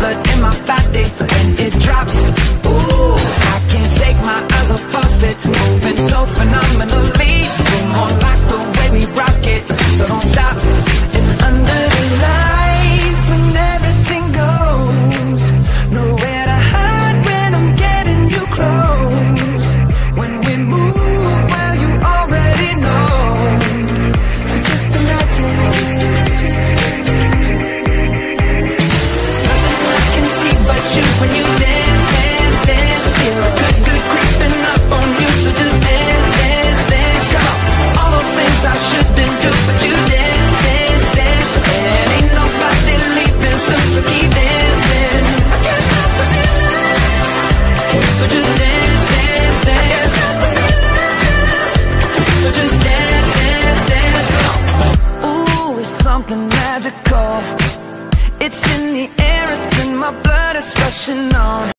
blood in my body when it drops. Ooh, I can't take my eyes off of it, moving so phenomenally. You're more like the way we rock it, so don't stop. And under the lights, when everything goes, nowhere to hide when I'm getting you close. When we move, well, you already know. So just imagine. Nothing I can see but you when you dance, dance, dance. Feel good, good creeping up on you. So just dance, dance, dance. Come on. All those things I shouldn't do, but you dance, dance, dance. And ain't nobody leaving soon, so keep dancing. I can't stop the feeling. So just dance, dance, dance. So just dance, dance, dance. Come on. Ooh, it's something magical. It's in the air, it's in my blood, it's rushing on.